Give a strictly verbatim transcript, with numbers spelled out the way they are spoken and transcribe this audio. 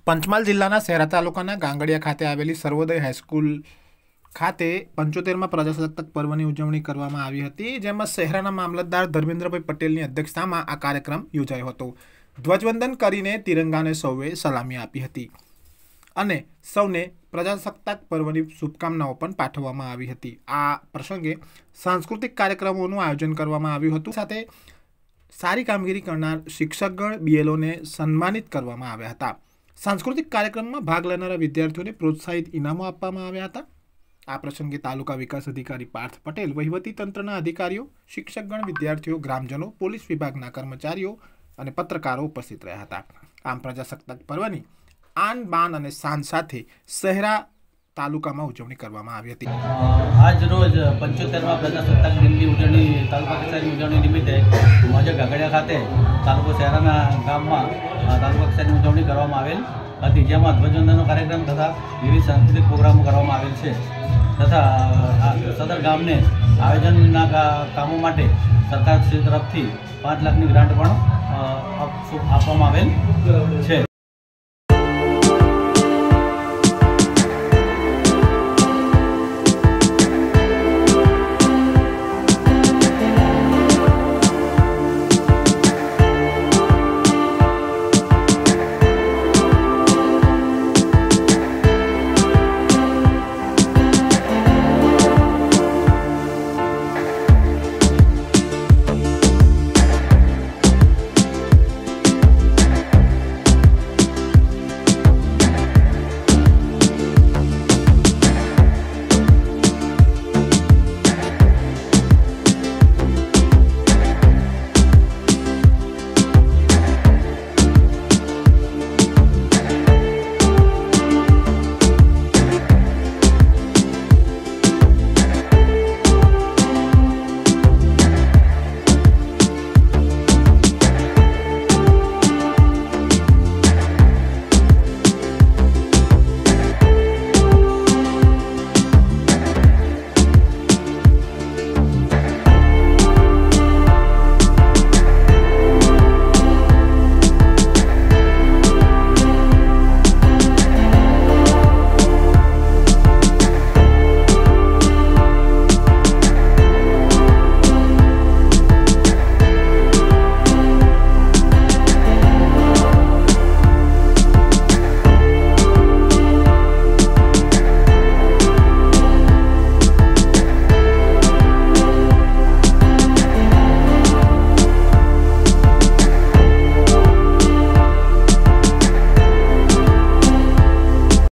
પંચમહાલ જિલ્લાના શહેરા તાલુકાના ગાંગડિયા ખાતે આવેલી સર્વોદય હાઈસ્કૂલ ખાતે પંચોતેરમાં પ્રજાસત્તાક પર્વની ઉજવણી કરવામાં આવી હતી, જેમાં શહેરાના મામલતદાર ધર્મેન્દ્રભાઈ પટેલની અધ્યક્ષતામાં આ કાર્યક્રમ યોજાયો હતો। ધ્વજવંદન કરીને તિરંગાને સૌએ સલામી આપી હતી અને સૌને પ્રજાસત્તાક પર્વની શુભકામનાઓ પણ પાઠવવામાં આવી હતી। આ પ્રસંગે સાંસ્કૃતિક કાર્યક્રમોનું આયોજન કરવામાં આવ્યું હતું, સાથે સારી કામગીરી કરનાર શિક્ષકગણ બીએલઓને સન્માનિત કરવામાં આવ્યા હતા। सांस्कृतिक कार्यक्रम में भाग लेनारा विद्यार्थियों ने प्रोत्साहित इनामों आपवामां आव्या हता। आ प्रसंगे तालुका विकास अधिकारी पार्थ पटेल, वहीवटी तंत्रना अधिकारीओ, शिक्षकगण, विद्यार्थियों, ग्रामजनों, पोलीस विभागना कर्मचारीओ अने पत्रकारो उपस्थित रह्या हता। आम प्रजासत्ताक पर्वनी आन बान अने शान साथे शहेरा तालुकामां उजवणी करवामां आवी हती। आज रोज पंचोतेरमां प्रजासत्ताक दिननी उजवणी तालुका कक्षानी उजवणी निमित्ते आज गागडिया खाते तालुका शहेराना गाममां तालुका कक्षानी उजवणी करवामां आवेल हती, जेमां ध्वजवंदननो कार्यक्रम तथा विविध सांस्कृतिक प्रोग्रामो करवामां आवेल छे तथा सदर गामने आयोजनना कामों माटे सरकार श्री तरफथी पांच लाखनी ग्रांट पण आपवामां आवेल छे।